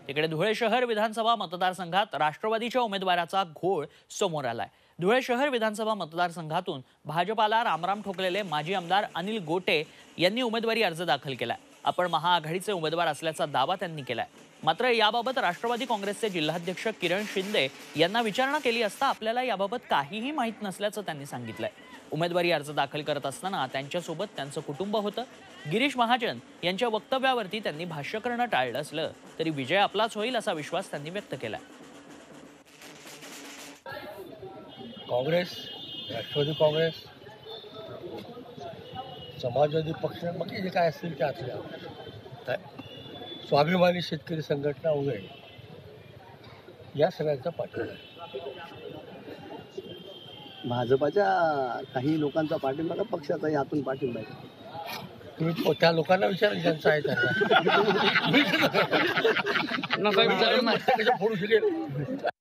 इकडे धुळे शहर विधानसभा मतदारसंघात राष्ट्रवादीच्या उमेदवाराचा घोळ समोर आलाय। धुळे शहर विधानसभा मतदारसंघातून भाजपाला रामराम ठोकलेले माजी आमदार अनिल गोटे यांनी उमेदवारी अर्ज दाखल केलाय। आपण महाआघाडीचे उमेदवार असल्याचा दावा त्यांनी केलाय। मात्र याबाबत राष्ट्रवादी काँग्रेसचे जिल्हाध्यक्ष किरण शिंदे यांना विचारणा केली असता आपल्याला याबाबत काहीही माहित नसल्याचं त्यांनी सांगितलंय। उमेदवारी अर्ज दाखल करत असताना त्यांच्यासोबत त्यांचं कुटुंब होतं। गिरीश महाजन यांच्या वक्तव्यावरती त्यांनी भाष्य करणं टाळलं असलं तरी विजय आपलाच होईल असा विश्वास त्यांनी व्यक्त केलाय। काँग्रेस, राष्ट्रवादी काँग्रेस, समाजवादी पक्ष बाकी जे काय असतील ते असल्या स्वाभिमानी शेतकरी संघटना वगैरे या सगळ्यांचा पाठिंबा आहे। भाजपाच्या काही लोकांचा पाठिंबा का पक्षाचाही आतून पाठिंबा आहे? तुम्ही त्या लोकांना विचारा ज्यांचा आहे त्यांना फोडू शकेल।